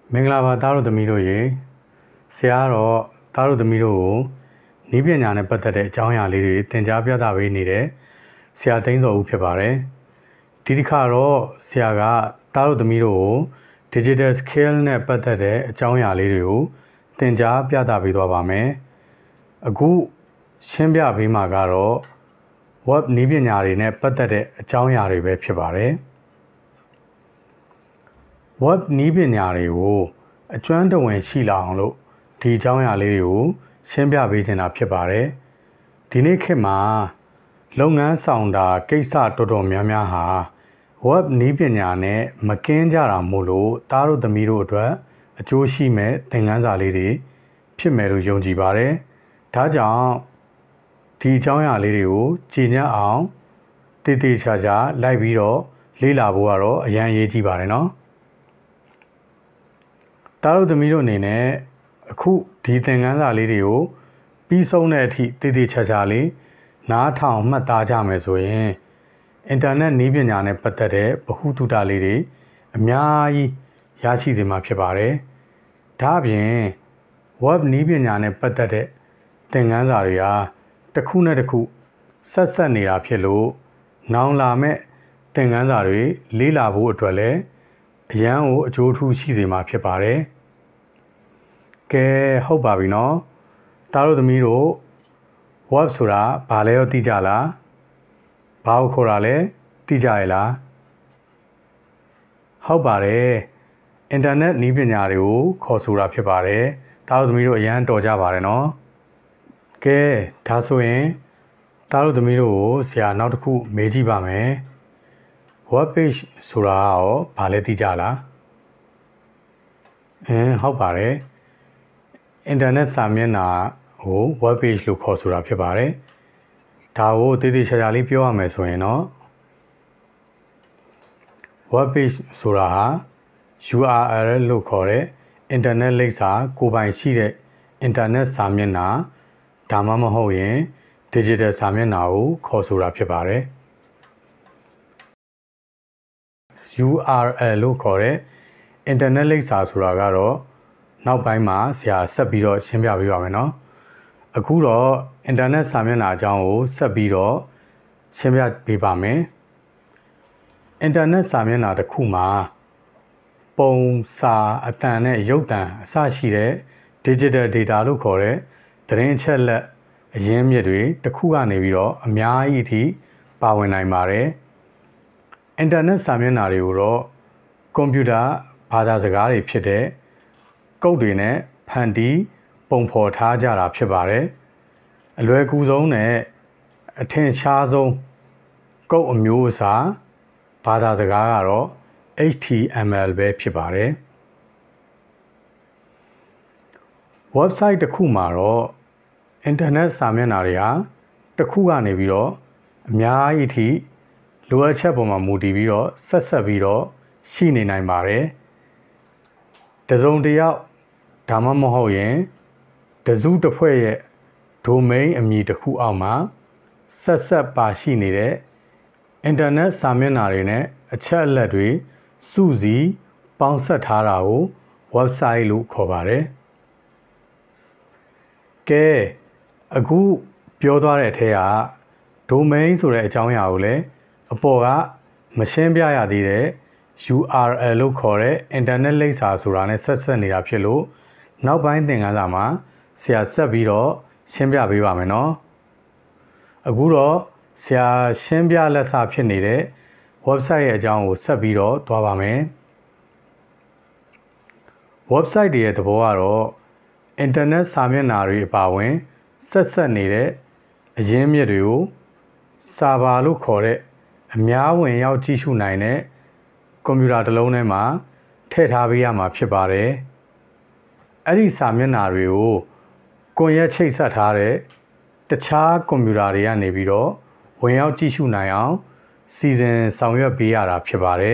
မင်္ဂလာပါသားတို့သမီးတို့ရေဆရာတော့သားတို့သမီးတို့ကိုနည်းပညာနဲ့ပတ်သက်တဲ့အကြောင်းအရာလေးတွေသင်ကြားပြသပေးနေတဲ့ဆရာသိန်းစောဦးဖြစ်ပါတယ်ဒီတစ်ခါတော့ဆရာကသားတို့သမီးတို့ကို digital skill နဲ့ပတ်သက်တဲ့အကြောင်းအရာလေးတွေကိုသင်ကြားပြသပေးသွားပါမယ်အခုရှင်းပြပေးမှာကတော့ web နည်းပညာတွေနဲ့ပတ်သက်တဲ့အကြောင်းအရာတွေပဲဖြစ်ပါတယ်web နည်းပညာတွေကိုအကျွမ်းတဝင်ရှိလာအောင်လို့ဒီအကြောင်းအရာလေးတွေကိုရှင်းပြပေးချင်တာဖြစ်ပါတယ်ဒီနေ့ခေတ်မှာလုပ်ငန်းဆောင်တာကိစ္စတော်တော်များများဟာ web နည်းပညာနဲ့မကင်းကြတာမို့လို့သားတို့သမီးတို့အတွက်အကျိုးရှိမဲ့သင်ခန်းစာလေးတွေဖြစ်မယ်လို့ယုံကြည်ပါတယ်ဒါကြောင့်ဒီအကြောင်းအရာလေးတွေကိုကြည်ညက်အောင်တည်တည်ချာချာလိုက်ပြီးတော့လေ့လာဖို့ကတော့အရန်ရေးကြည့်ပါတယ်နော်သားတို့သမီးတို့အနေနဲ့အခုဒီသင်ခန်းစာလေးတွေကိုပြီးဆုံးတဲ့အထိတည်တည်ချာချာလေးနားထောင်မှတ်သားကြမယ်ဆိုရင်အင်တာနက်နည်းပညာနဲ့ပတ်သက်တဲ့ဗဟုသုတလေးတွေအများကြီးရရှိစေမှာဖြစ်ပါတယ်ဒါအပြင် web နည်းပညာနဲ့ပတ်သက်တဲ့သင်ခန်းစာတွေဟာတစ်ခုနဲ့တစ်ခုဆက်နေတာဖြစ်လို့နောင်လာမဲ့သင်ခန်းစာတွေလေ့လာဖို့အတွက်လည်းအရန်ကိုအကျိုးထူးရှိစေမှာဖြစ်ပါတယ်ကဲဟုတ်ပါပြီနော်သားတို့သမီးတို့ web ဆိုတာဘာလဲရောသိကြလားဘာကိုခေါ်တာလဲသိကြရလားဟုတ်ပါတယ်အင်တာနက်နည်းပညာတွေကိုခေါ်ဆိုတာဖြစ်ပါတယ်သားတို့သမီးတို့အရန်တော်ကြပါတယ်နော်ကဲဒါဆိုရင်သားတို့သမီးတို့ကိုဆရာနောက်တစ်ခုမေးကြည့်ပါမယ် web page ဆိုတာရောဘာလဲသိကြလားဟုတ်ပါတယ်အင်တာနက်စာမျက်နှာကို web page လို့ခေါ်ဆိုတာဖြစ်ပါတယ်ဒါကိုတည်တည်ချာချာလေးပြောရမယ်ဆိုရင်တော့ web page ဆိုတာဟာ URL လို့ခေါ်တဲ့အင်တာနက်လိပ်စာကိုယ်ပိုင်ရှိတဲ့အင်တာနက်စာမျက်နှာဒါမှမဟုတ်ရင် digital စာမျက်နှာကိုခေါ်ဆိုတာဖြစ်ပါတယ် URL လို့ခေါ်တဲ့အင်တာနက်လိပ်စာဆိုတာကတော့နောက်ပိုင်းမှာဆရာဆက်ပြီးတော့ရှင်းပြပေးပါမယ်နော်အခုတော့အင်တာနက်စာမျက်နှာအကြောင်းကိုဆက်ပြီးတော့ရှင်းပြပေးပါမယ်အင်တာနက်စာမျက်နှာတစ်ခုမှာပုံစာအသံနဲ့ရုပ်သံအစရှိတဲ့ digital data လို့ခေါ်တဲ့သတင်းအချက်လက်အရင်းမြစ်တွေတစ်ခုကနေပြီးတော့အများကြီးအထိပါဝင်နိုင်ပါတယ်အင်တာနက်စာမျက်နှာတွေကိုတော့ကွန်ပျူတာဘာသာစကားတွေဖြစ်တဲ့ကုတ်တွေနဲ့ဖန်တီးပုံဖော်ထားကြတာဖြစ်ပါတယ်အလွယ်ကူဆုံးနဲ့အထင်ရှားဆုံးကုတ်အမျိုးအစားဘာသာစကားကတော့ HTML ပဲဖြစ်ပါတယ် website တစ်ခုမှာတော့အင်တာနက်စာမျက်နှာတွေဟာတစ်ခုကနေပြီးတော့အများကြီးအထိလိုအပ်ချက်ပေါ်မှာမူတည်ပြီးတော့ဆက်ပြီးတော့ရှိနေနိုင်ပါတယ်တစုံတစ်ယောက်ဒါမှမဟုတ်ရင်တစုတစ်ဖွဲ့ရဲ့ domain အမည်တစ်ခုအောက်မှာဆက်ပါရှိနေတဲ့အင်တာနက်စာမျက်နှာတွေနဲ့အချက်အလက်တွေစုစည်းပေါင်းစပ်ထားတာကို website လို့ခေါ်ပါတယ်ကဲအခုပြောသွားတဲ့အထက်က domain ဆိုတဲ့အကြောင်းအရာကိုလည်းအပေါ်ကမရှင်းပြရသေးတဲ့ URL လို့ခေါ်တဲ့အင်တာနက်လိပ်စာဆိုတာနဲ့ဆက်နေတာဖြစ်လို့နောက်ပိုင်းသင်ခန်းစာမှာဆရာဆက်ပြီးတော့ရှင်းပြပေးပါမယ်နော်အခုတော့ဆရာရှင်းပြလက်စဖြစ်နေတဲ့ website ရဲ့အကြောင်းကိုဆက်ပြီးတော့သွားပါမယ် website ရဲ့သဘောကတော့အင်တာနက်စာမျက်နှာတွေအပါအဝင်ဆက်နေတဲ့အရင်းမြစ်တွေကိုစာဘာလို့ခေါ်တဲ့အများဝင်ရောက်ကြည့်ရှုနိုင်တဲ့ကွန်ပျူတာတစ်လုံးထဲမှာထည့်ထားပေးရမှာဖြစ်ပါတယ်အဲ့ဒီစာမျက်နှာတွေကိုကွန်ရက်ချိတ်ဆက်ထားတဲ့တခြားကွန်ပျူတာတွေကနေပြီးတော့ဝင်ရောက်ကြည့်ရှုနိုင်အောင်စီစဉ်ဆောင်ရွက်ပေးရတာဖြစ်ပါတယ်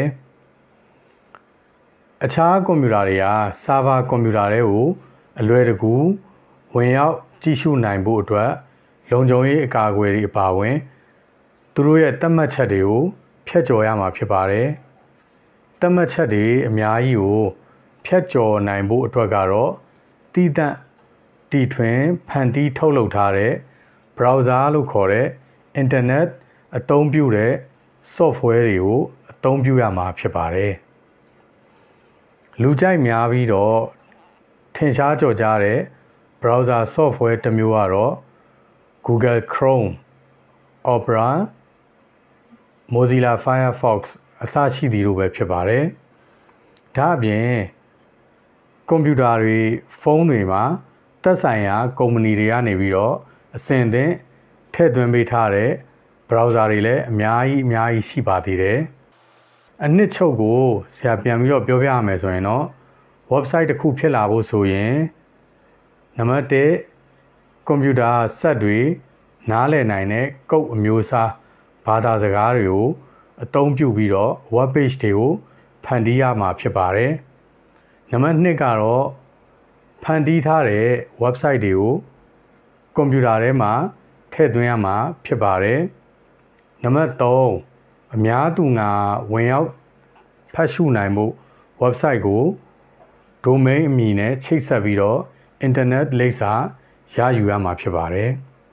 အခြားကွန်ပျူတာတွေကဆာဗာကွန်ပျူတာတွေကိုအလွယ်တကူဝင်ရောက်ကြည့်ရှုနိုင်ဖို့အတွက်လုံခြုံရေးအကာအကွယ်တွေအပါအဝင်သူတို့ရဲ့သတ်မှတ်ချက်တွေကိုဖျက်ကျော်ရမှာဖြစ်ပါတယ်သတ်မှတ်ချက်တွေအများကြီးကိုဖြတ်ကျော်နိုင်ဖို့အတွက်ကတော့တည်တံ့တီထွင်ဖန်တီးထုတ်လုပ်ထားတဲ့ browser လို့ခေါ်တဲ့ internet အသုံးပြုတဲ့ software တွေကိုအသုံးပြုရမှာဖြစ်ပါတယ်လူကြိုက်များပြီးတော့ထင်ရှားကျော်ကြားတဲ့ browser software တစ်မျိုးကတော့ Google Chrome, Opera, Mozilla Firefox အစရှိသည်တို့ပဲဖြစ်ပါတယ်ဒါအပြင်ကွန်ပျူတာတွေဖုန်းတွေမှာသက်ဆိုင်ရာကုမ္ပဏီတွေကနေပြီးတော့အဆင့်သင့်ထည့်သွင်းပေးထားတဲ့ browser တွေလည်းအများကြီးရှိပါသေးတယ်အနှစ်ချုပ်ကိုဆရာပြန်ပြီးတော့ပြောပြရမယ်ဆိုရင်တော့ website တစ်ခုဖြစ်လာဖို့ဆိုရင်နံပါတ်1ကွန်ပျူတာစက်တွေနားလည်နိုင်တဲ့ကုတ်အမျိုးအစားဘာသာစကားတွေကိုအသုံးပြုပြီးတော့ web page တွေကိုဖန်တီးရမှာဖြစ်ပါတယ်နံပါတ်2ကတော့ဖန်တီးထားတဲ့ website တွေကိုကွန်ပျူတာထဲမှာထည့်သွင်းရမှာဖြစ်ပါတယ်နံပါတ်3အများသူငါဝင်ရောက်ဖတ်ရှုနိုင်မှု website ကို domain အမည်နဲ့ချိတ်ဆက်ပြီးတော့ internet လိပ်စာရယူရမှာဖြစ်ပါတယ်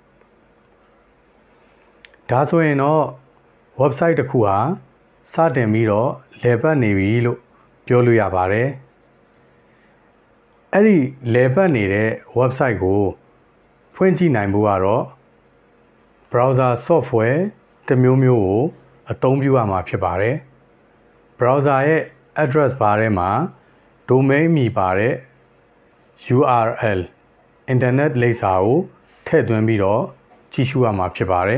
ဒါဆိုရင်တော့ website တစ်ခုဟာစတင်ပြီးတော့လည်ပတ်နေပြီလို့ပြောလို့ရပါတယ်အဲ့ဒီလည်ပတ်နေတဲ့ website ကိုဖွင့်ကြည့်နိုင်ဖို့ကတော့ browser software တစ်မျိုးကိုအသုံးပြုရမှာဖြစ်ပါတယ် browser ရဲ့ address bar ထဲမှာ domain အမည်ပါတဲ့ URL internet လိပ်စာကိုထည့်သွင်းပြီးတော့ကြည့်ရှုရမှာဖြစ်ပါတယ်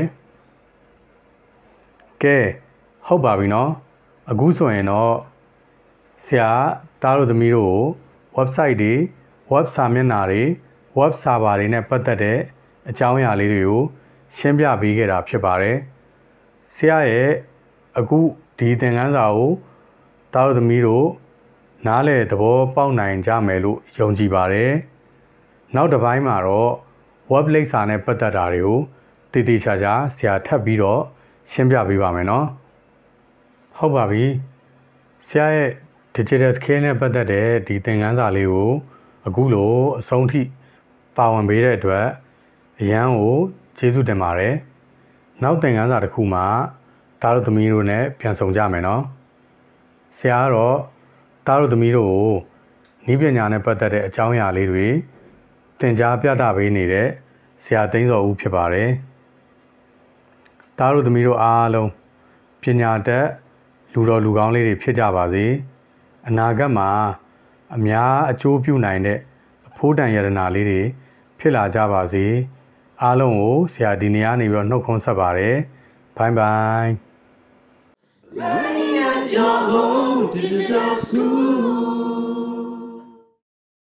ကဲဟုတ်ပါပြီနော်အခုဆိုရင်တော့ဆရာတားတို့သမီးတို့ကို website တွေ web စာမျက်နှာတွေ web server တွေနဲ့ပတ်သက်တဲ့အကြောင်းအရာလေးတွေကိုရှင်းပြပေးခဲ့တာဖြစ်ပါတယ်ဆရာရဲ့အခုဒီသင်ခန်းစာကိုတားတို့သမီးတို့နားလည်သဘောပေါက်နိုင်ကြမယ်လို့ယုံကြည်ပါတယ်နောက်တစ်ပိုင်းမှာတော့ web လိပ်စာနဲ့ပတ်သက်တာတွေကိုတည်တည်ချာချာဆရာထပ်ပြီးတော့ရှင်းပြပေးပါမယ်နော်ဟုတ်ပါပြီဆရာရဲ့ digital skill နဲ့ပတ်သက်တဲ့ဒီသင်ခန်းစာလေးကိုအခုလိုအဆုံးထိပါဝင်ပေးတဲ့အတွက်အရန်ကိုကျေးဇူးတင်ပါတယ်နောက်သင်ခန်းစာတစ်ခုမှာတားတို့သမီးတို့နဲ့ပြန်ဆောင်ကြမယ်နော်ဆရာကတော့တားတို့သမီးတို့ကိုနည်းပညာနဲ့ပတ်သက်တဲ့အကြောင်းအရာလေးတွေသင်ကြားပြသပေးနေတဲ့ဆရာသိန်းစောဦးဖြစ်ပါတယ်တားတို့သမီးတို့အားလုံးပညာတတ်လူတော်လူကောင်းလေးတွေဖြစ်ကြပါစေအနာဂတ်မှာအများအကျိုးပြုနိုင်တဲ့အဖို့တန်ရတနာလေးတွေဖြစ်လာကြပါစေအားလုံးကိုဆရာဒီနေရာနေပြီးတော့နှုတ်ခွန်းဆက်ပါတယ်ဘိုင်ဘိုင် Learning at your home digital school